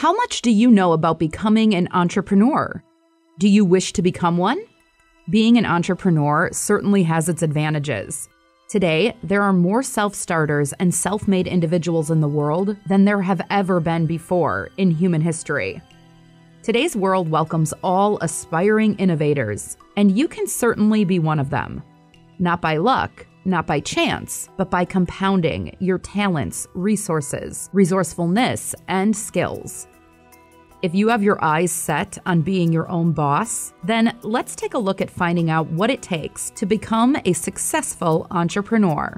How much do you know about becoming an entrepreneur? Do you wish to become one? Being an entrepreneur certainly has its advantages. Today, there are more self-starters and self-made individuals in the world than there have ever been before in human history. Today's world welcomes all aspiring innovators, and you can certainly be one of them. Not by luck, not by chance, but by compounding your talents, resources, resourcefulness, and skills. If you have your eyes set on being your own boss, then let's take a look at finding out what it takes to become a successful entrepreneur.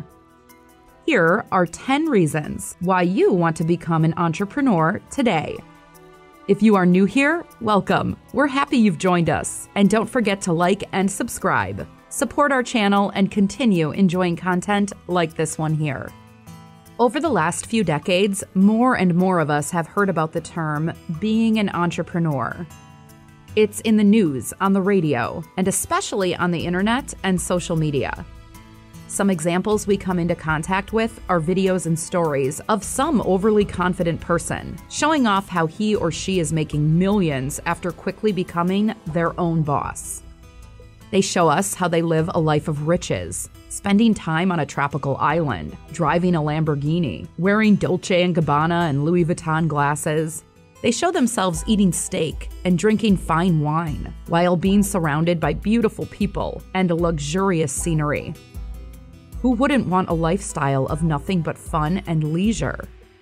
Here are 10 reasons why you want to become an entrepreneur today. If you are new here, welcome. We're happy you've joined us. And don't forget to like and subscribe. Support our channel and continue enjoying content like this one here. Over the last few decades, more and more of us have heard about the term being an entrepreneur. It's in the news, on the radio, and especially on the internet and social media. Some examples we come into contact with are videos and stories of some overly confident person showing off how he or she is making millions after quickly becoming their own boss. They show us how they live a life of riches, spending time on a tropical island, driving a Lamborghini, wearing Dolce & Gabbana and Louis Vuitton glasses. They show themselves eating steak and drinking fine wine while being surrounded by beautiful people and luxurious scenery. Who wouldn't want a lifestyle of nothing but fun and leisure?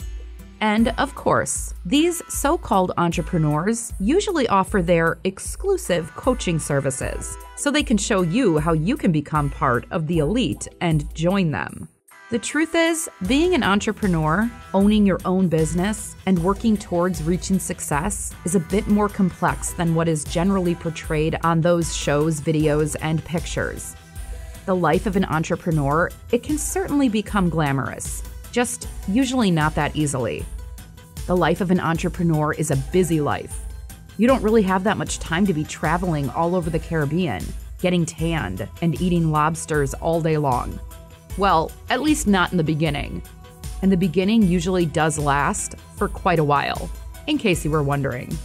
And of course, these so-called entrepreneurs usually offer their exclusive coaching services so they can show you how you can become part of the elite and join them. The truth is, being an entrepreneur, owning your own business, and working towards reaching success is a bit more complex than what is generally portrayed on those shows, videos, and pictures. The life of an entrepreneur, it can certainly become glamorous, just usually not that easily. The life of an entrepreneur is a busy life. You don't really have that much time to be traveling all over the Caribbean, getting tanned, and eating lobsters all day long. Well, at least not in the beginning. And the beginning usually does last for quite a while, in case you were wondering.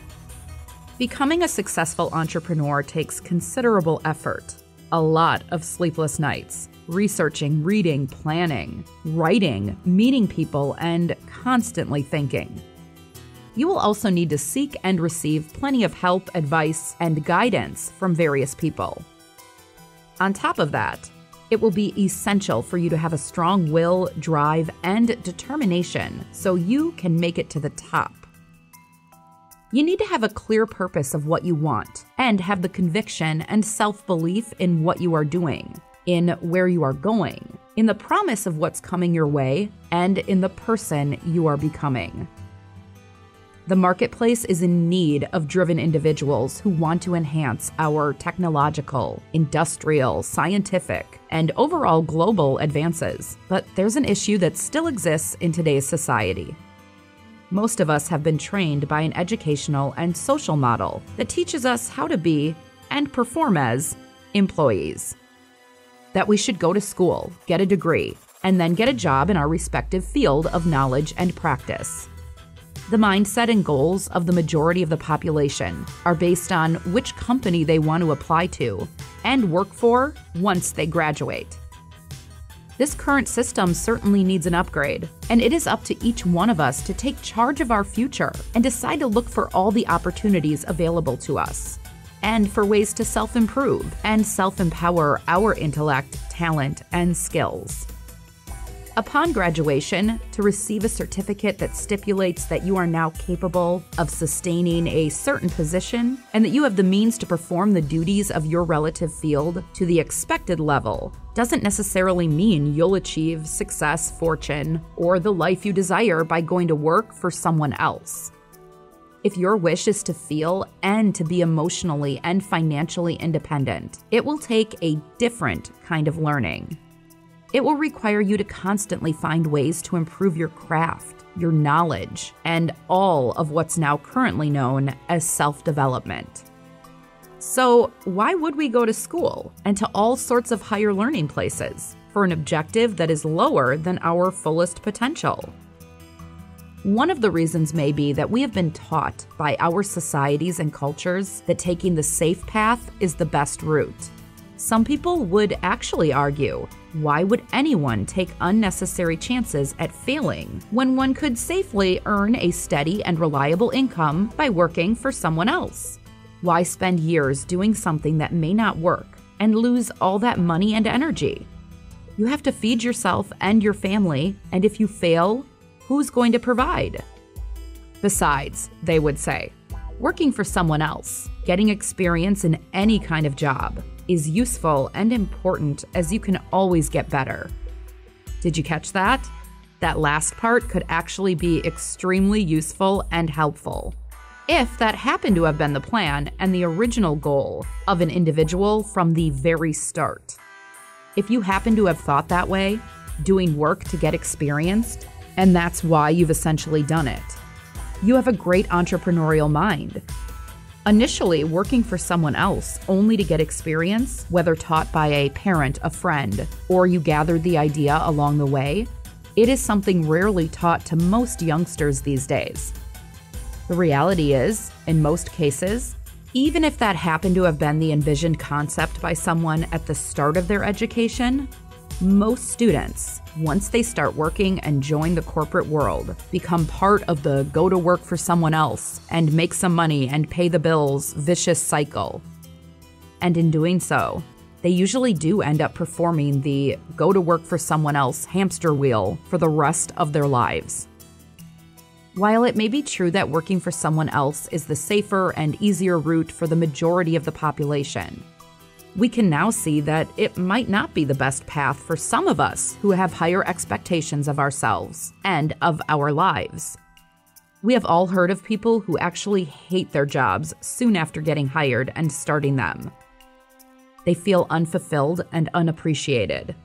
Becoming a successful entrepreneur takes considerable effort, a lot of sleepless nights, researching, reading, planning, writing, meeting people, and constantly thinking. You will also need to seek and receive plenty of help, advice, and guidance from various people. On top of that, it will be essential for you to have a strong will, drive, and determination so you can make it to the top. You need to have a clear purpose of what you want and have the conviction and self-belief in what you are doing, in where you are going, in the promise of what's coming your way, and in the person you are becoming. The marketplace is in need of driven individuals who want to enhance our technological, industrial, scientific, and overall global advances. But there's an issue that still exists in today's society. Most of us have been trained by an educational and social model that teaches us how to be and perform as employees. That we should go to school, get a degree, and then get a job in our respective field of knowledge and practice. The mindset and goals of the majority of the population are based on which company they want to apply to and work for once they graduate. This current system certainly needs an upgrade, and it is up to each one of us to take charge of our future and decide to look for all the opportunities available to us, and for ways to self-improve and self-empower our intellect, talent, and skills. Upon graduation, to receive a certificate that stipulates that you are now capable of sustaining a certain position and that you have the means to perform the duties of your relative field to the expected level doesn't necessarily mean you'll achieve success, fortune, or the life you desire by going to work for someone else. If your wish is to feel and to be emotionally and financially independent, it will take a different kind of learning. It will require you to constantly find ways to improve your craft, your knowledge, and all of what's now currently known as self-development. So why would we go to school and to all sorts of higher learning places for an objective that is lower than our fullest potential? One of the reasons may be that we have been taught by our societies and cultures that taking the safe path is the best route. Some people would actually argue, why would anyone take unnecessary chances at failing when one could safely earn a steady and reliable income by working for someone else? Why spend years doing something that may not work and lose all that money and energy? You have to feed yourself and your family, and if you fail, who's going to provide? Besides, they would say, working for someone else, getting experience in any kind of job, is useful and important as you can always get better. Did you catch that? That last part could actually be extremely useful and helpful, if that happened to have been the plan and the original goal of an individual from the very start. If you happen to have thought that way, doing work to get experienced, and that's why you've essentially done it, you have a great entrepreneurial mind. Initially, working for someone else only to get experience, whether taught by a parent, a friend, or you gathered the idea along the way, it is something rarely taught to most youngsters these days. The reality is, in most cases, even if that happened to have been the envisioned concept by someone at the start of their education, most students, once they start working and join the corporate world, become part of the go to work for someone else and make some money and pay the bills vicious cycle. And in doing so, they usually do end up performing the go to work for someone else hamster wheel for the rest of their lives. While it may be true that working for someone else is the safer and easier route for the majority of the population, we can now see that it might not be the best path for some of us who have higher expectations of ourselves and of our lives. We have all heard of people who actually hate their jobs soon after getting hired and starting them. They feel unfulfilled and unappreciated.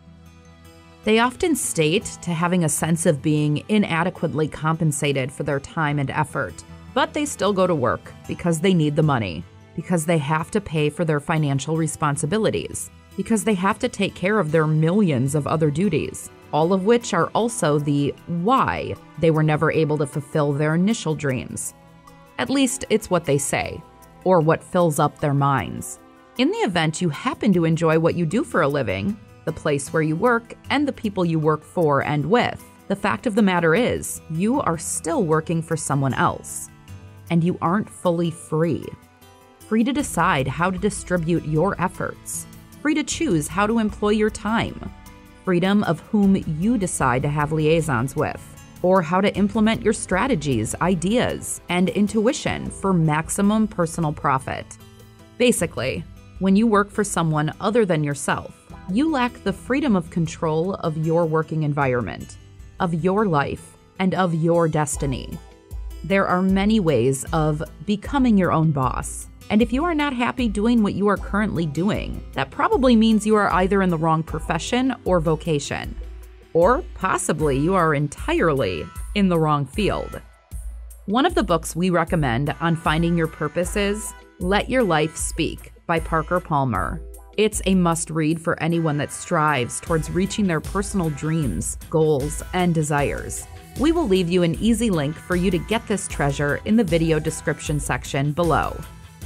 They often state to having a sense of being inadequately compensated for their time and effort, but they still go to work because they need the money, because they have to pay for their financial responsibilities, because they have to take care of their millions of other duties, all of which are also the why they were never able to fulfill their initial dreams. At least it's what they say, or what fills up their minds. In the event you happen to enjoy what you do for a living, the place where you work, and the people you work for and with, the fact of the matter is, you are still working for someone else, and you aren't fully free. Free to decide how to distribute your efforts, free to choose how to employ your time, freedom of whom you decide to have liaisons with, or how to implement your strategies, ideas, and intuition for maximum personal profit. Basically, when you work for someone other than yourself, you lack the freedom of control of your working environment, of your life, and of your destiny. There are many ways of becoming your own boss. And if you are not happy doing what you are currently doing, that probably means you are either in the wrong profession or vocation, or possibly you are entirely in the wrong field. One of the books we recommend on finding your purpose is Let Your Life Speak by Parker Palmer. It's a must-read for anyone that strives towards reaching their personal dreams, goals, and desires. We will leave you an easy link for you to get this treasure in the video description section below.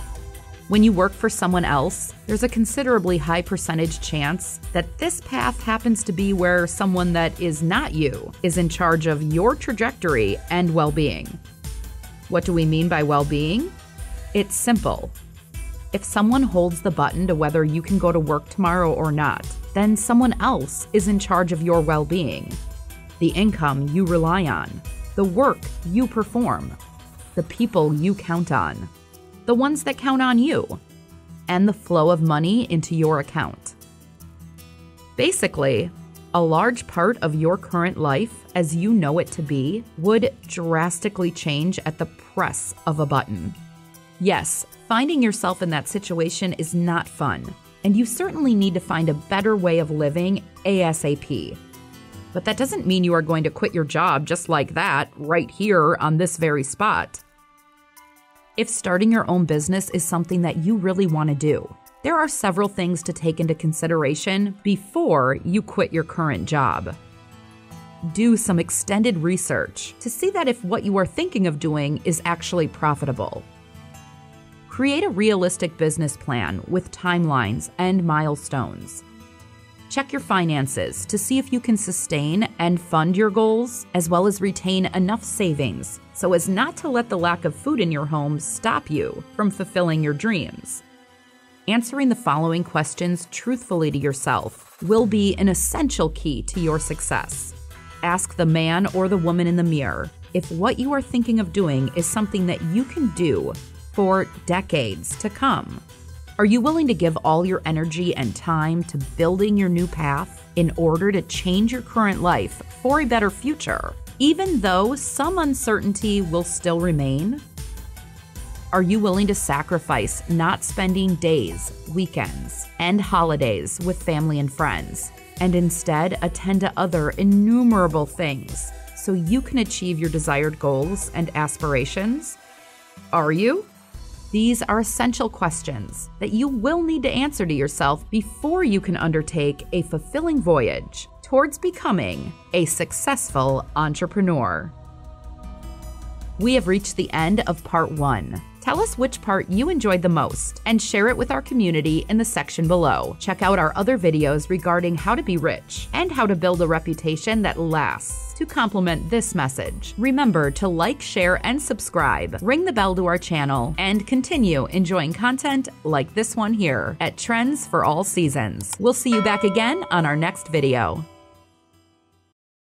When you work for someone else, there's a considerably high percentage chance that this path happens to be where someone that is not you is in charge of your trajectory and well-being. What do we mean by well-being? It's simple. If someone holds the button to whether you can go to work tomorrow or not, then someone else is in charge of your well-being. The income you rely on, the work you perform, the people you count on, the ones that count on you, and the flow of money into your account. Basically, a large part of your current life, as you know it to be, would drastically change at the press of a button. Yes, finding yourself in that situation is not fun, and you certainly need to find a better way of living ASAP. But that doesn't mean you are going to quit your job just like that, right here on this very spot. If starting your own business is something that you really want to do, there are several things to take into consideration before you quit your current job. do some extended research to see that if what you are thinking of doing is actually profitable. Create a realistic business plan with timelines and milestones. Check your finances to see if you can sustain and fund your goals, as well as retain enough savings so as not to let the lack of food in your home stop you from fulfilling your dreams. Answering the following questions truthfully to yourself will be an essential key to your success. Ask the man or the woman in the mirror if what you are thinking of doing is something that you can do for decades to come. Are you willing to give all your energy and time to building your new path in order to change your current life for a better future, even though some uncertainty will still remain? Are you willing to sacrifice not spending days, weekends, and holidays with family and friends, and instead attend to other innumerable things so you can achieve your desired goals and aspirations? Are you? These are essential questions that you will need to answer to yourself before you can undertake a fulfilling voyage towards becoming a successful entrepreneur. We have reached the end of part 1. Tell us which part you enjoyed the most and share it with our community in the section below. Check out our other videos regarding how to be rich and how to build a reputation that lasts to complement this message. Remember to like, share, and subscribe, ring the bell to our channel, and continue enjoying content like this one here at Trends for All Seasons. We'll see you back again on our next video.